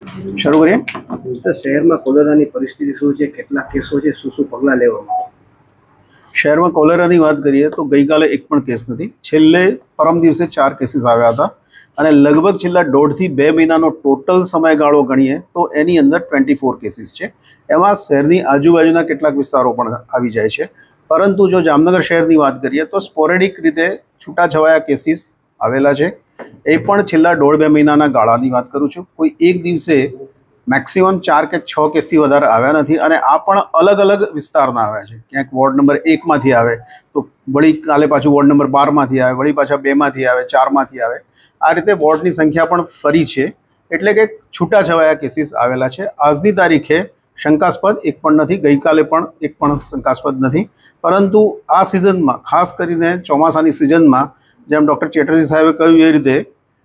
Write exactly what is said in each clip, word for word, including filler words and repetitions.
શરૂ કરીએ સર, શહેરમાં કોલેરાની પરિસ્થિતિ શું છે, કેટલા કેસો છે, શું શું પગલાં લેવામાં? શહેરમાં કોલેરાની વાત કરીએ તો ગઈકાલે એક પણ કેસ નથી. છેલ્લે પરમ દિવસે ચાર કેસીસ આવ્યા હતા અને લગભગ છેલ્લા દોઢથી બે મહિનાનો ટોટલ સમયગાળો ગણીએ તો એની અંદર ટ્વેન્ટી ફોર કેસીસ છે. એમાં શહેરની આજુબાજુના કેટલાક વિસ્તારો પણ આવી જાય છે. પરંતુ જો જામનગર શહેરની વાત કરીએ તો સ્પોરેડિક રીતે છૂટાછવાયા કેસીસ આવેલા છે. એ પણ છેલ્લા દોઢ બે મહિનાના ગાળાની વાત કરું છું. કોઈ એક દિવસે મેક્સિમમ ચાર કે છ કેસથી વધારે આવ્યા નથી અને આ પણ અલગ અલગ વિસ્તારના આવ્યા છે. ક્યાંક વોર્ડ નંબર એકમાંથી આવે તો વળી કાલે પાછું વોર્ડ નંબર બારમાંથી આવે, વળી પાછા બેમાંથી આવે, ચારમાંથી આવે. આ રીતે વોર્ડની સંખ્યા પણ ફરી છે. એટલે કે છૂટાછવાયા કેસીસ આવેલા છે. આજની તારીખે શંકાસ્પદ એક પણ નથી, ગઈકાલે પણ એક પણ શંકાસ્પદ નથી. પરંતુ આ સિઝનમાં, ખાસ કરીને ચોમાસાની સિઝનમાં, જેમ ડૉક્ટર ચેટર્જી સાહેબે કહ્યું એ રીતે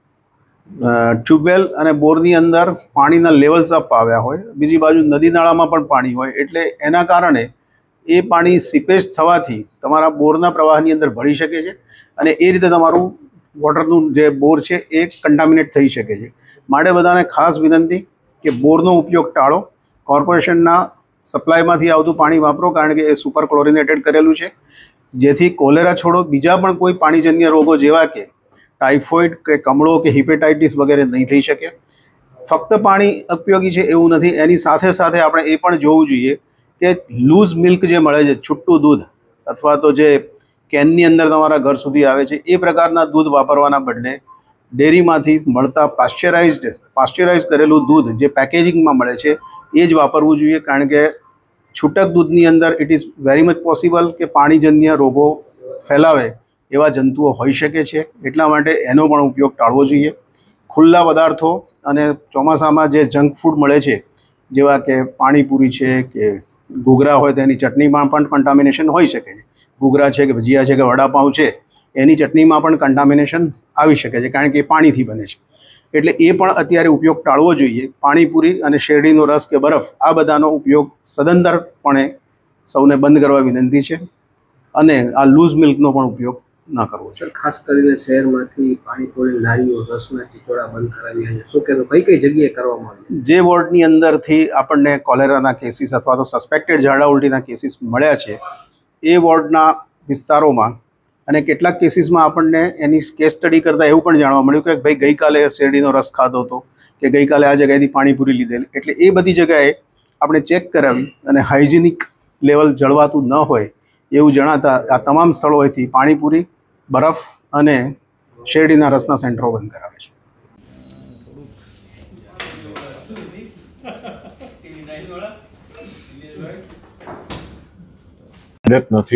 ટ્યુબવેલ અને બોરની અંદર પાણીના લેવલ્સ અપ આવ્યા હોય, બીજી બાજુ નદી નાળામાં પણ પાણી હોય, એટલે એના કારણે એ પાણી સીપેજ થવાથી તમારા બોરના પ્રવાહની અંદર ભળી શકે છે અને એ રીતે તમારું વોટરનું જે બોર છે એ કન્ટામિનેટ થઈ શકે છે. માટે બધાને ખાસ વિનંતી કે બોરનો ઉપયોગ ટાળો. કોર્પોરેશનના સપ્લાયમાંથી આવતું પાણી વાપરો, કારણ કે એ સુપર ક્લોરિનેટેડ કરેલું છે. જેથી કોલેરા છોડો બીજા પણ કોઈ પાણીજન્ય રોગો જેવા કે ટાઇફોઇડ કે કમળો કે હિપેટાઇટિસ વગેરે નહીં થઈ શકે. ફક્ત પાણી ઉપયોગી છે એવું નથી, એની સાથે સાથે આપણે એ પણ જોવું જોઈએ કે લૂઝ મિલ્ક જે મળે છે, છૂટું દૂધ, અથવા તો જે કેનની અંદર તમારા ઘર સુધી આવે છે, એ પ્રકારના દૂધ વાપરવાના બદલે ડેરીમાંથી મળતા પાશ્ચરાઇઝ્ડ પાશ્ચરાઇઝ કરેલું દૂધ જે પેકેજિંગમાં મળે છે એ જ વાપરવું જોઈએ. કારણ કે છૂટક દૂધની અંદર it is very much possible કે પાણીજન્ય રોગો ફેલાવે એવા જંતુઓ હોઈ શકે છે. એટલા માટે એનો પણ ઉપયોગ ટાળવો જોઈએ. ખુલ્લા પદાર્થો અને ચોમાસામાં જે જંક ફૂડ મળે છે, જેવા કે પાણીપુરી છે કે ઘૂઘરા હોય, તો એની ચટણીમાં પણ કન્ટામિનેશન હોઈ શકે છે. ઘૂઘરા છે કે ભજીયા છે કે વડાપાઉં છે, એની ચટણીમાં પણ કન્ટામિનેશન આવી શકે છે, કારણ કે એ પાણીથી બને છે. એટલે એ પણ અત્યારે ઉપયોગ ટાળવો જોઈએ. પાણીપુરી અને શેરડીનો રસ કે બરફ, આ બધાનો ઉપયોગ સદંતરપણે સૌને બંધ કરવા વિનંતી છે અને આ લૂઝ મિલ્કનો પણ ઉપયોગ ના કરવો છે. સર, ખાસ કરીને શહેરમાંથી પાણીપુરી લારીઓ, રસના ચીચોડા બંધ કરાવ્યા છે, શું કહેશો, કઈ કઈ જગ્યાએ કરવામાં આવ્યું? જે વોર્ડની અંદરથી આપણને કોલેરાના કેસીસ અથવા તો સસ્પેક્ટેડ ઝાડા ઉલટીના કેસીસ મળ્યા છે એ વોર્ડના વિસ્તારોમાં અને કેટલાક કેસીસમાં આપણને એની કેસ સ્ટડી કરતાં એવું પણ જાણવા મળ્યું કે ભાઈ ગઈકાલે શેરડીનો રસ ખાધો હતો કે ગઈકાલે આ જગ્યાએથી પાણીપુરી લીધેલી. એટલે એ બધી જગ્યાએ આપણે ચેક કરાવી અને હાઇજેનિક લેવલ જળવાતું ન હોય એવું જણાતા આ તમામ સ્થળોએથી પાણીપુરી, બરફ અને શેરડીના રસના સેન્ટરો બંધ કરાવે છે. નથી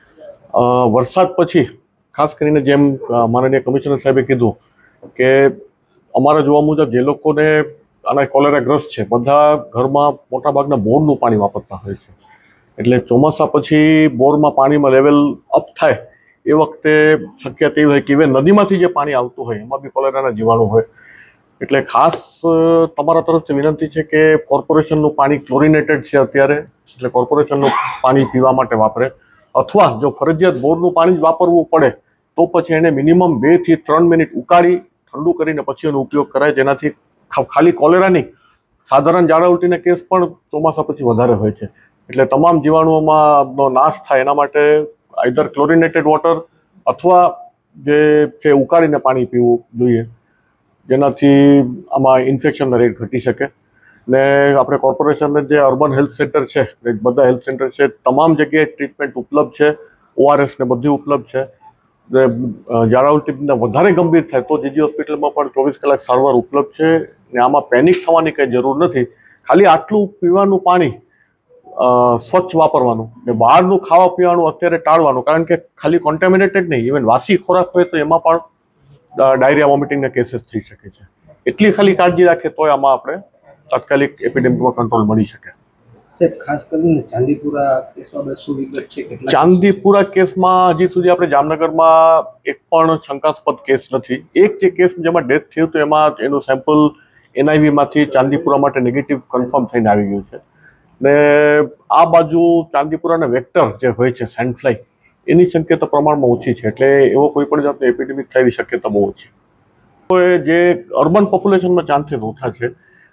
વરસાદ પછી ખાસ કરીને જેમ માનનીય કમિશનર સાહેબે કીધું કે અમારા જોવા મુજબ જે લોકોને આના કોલેરાગ્રસ્ત છે, બધા ઘરમાં મોટાભાગના બોરનું પાણી વાપરતા હોય છે. એટલે ચોમાસા પછી બોરમાં પાણીમાં લેવલ અપ થાય એ વખતે શક્યતા એવી હોય કે ઇવન નદીમાંથી જે પાણી આવતું હોય એમાં બી કોલેરાના જીવાણુ હોય. એટલે ખાસ તમારા તરફથી વિનંતી છે કે કોર્પોરેશનનું પાણી ક્લોરિનેટેડ છે અત્યારે, એટલે કોર્પોરેશનનું પાણી પીવા માટે વાપરે, અથવા જો ફરજિયાત બોરનું પાણી જ વાપરવું પડે તો પછી એને મિનિમમ બે થી ત્રણ મિનિટ ઉકાળી ઠંડુ કરીને પછી એનો ઉપયોગ કરાય, જેનાથી ખાલી કોલેરા નહીં, સાધારણ ઝાડા ઉલટીના કેસ પણ ચોમાસા પછી વધારે હોય છે. એટલે તમામ જીવાણુઓમાં નાશ થાય એના માટે આઈધર ક્લોરિનેટેડ વોટર અથવા જે છે ઉકાળીને પાણી પીવું જોઈએ, જેનાથી આમાં ઇન્ફેક્શનના રેટ ઘટી શકે. ને આપણે કોર્પોરેશનને જે અર્બન હેલ્થ સેન્ટર છે, બધા હેલ્થ સેન્ટર છે, તમામ જગ્યાએ ટ્રીટમેન્ટ ઉપલબ્ધ છે, ઓઆરએસ ને બધી ઉપલબ્ધ છે. ઝાડા ઉલટીના વધારે ગંભીર થાય તો જીજી હોસ્પિટલમાં પણ ચોવીસ કલાક સારવાર ઉપલબ્ધ છે. ને આમાં પેનિક થવાની કંઈ જરૂર નથી. ખાલી આટલું પીવાનું પાણી સ્વચ્છ વાપરવાનું ને બહારનું ખાવા પીવાનું અત્યારે ટાળવાનું, કારણ કે ખાલી કોન્ટેમિનેટેડ નહીં, ઇવન વાસી ખોરાક હોય તો એમાં પણ ડાયરિયા વોમિટિંગના કેસીસ થઈ શકે છે. એટલી ખાલી કાળજી રાખે તોય આમાં આપણે તાત્કાલિક એપિડેમિકમાં કંટ્રોલ મળી શકે. સાહેબ, ખાસ કરીને ચાંદીપુરા કેસમાં શું વિગત છે? ચાંદીપુરા કેસમાં હજી સુધી આપણે જામનગરમાં એક પણ શંકાસ્પદ કેસ નથી. એક જે કેસ જેમાં ડેથ થયું હતું એમાં એનું સેમ્પલ એનઆઈવીમાંથી ચાંદીપુરા માટે નેગેટિવ કન્ફર્મ થઈને આવી ગયું છે. ને આ બાજુ ચાંદીપુરાના વેક્ટર જે હોય છે સેન્ડફ્લાય, એની શક્યતા પ્રમાણમાં ઓછી છે. એટલે એવો કોઈ પણ જાતનો એપિડેમિક થવાની શક્યતા બહુ ઓછી. જે અર્બન પોપ્યુલેશનમાં ચાન્સીસ ઓછા છે,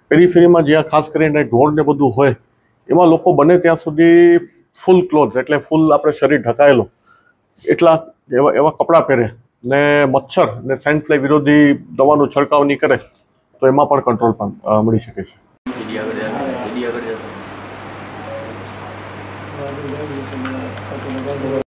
પેરીફેરીમાં જ્યાં ખાસ કરીને ઢોર ને બધું હોય એમાં લોકો બને ત્યાં સુધી ફૂલ ક્લોથ એટલે ફૂલ આપણે શરીર ઢકાયેલું એટલા એવા એવા કપડાં પહેરે ને મચ્છર ને સેન્ડ ફ્લાય વિરોધી દવાનો છંટકાવ નહીં કરે તો એમાં પણ કંટ્રોલ પણ મળી શકે છે.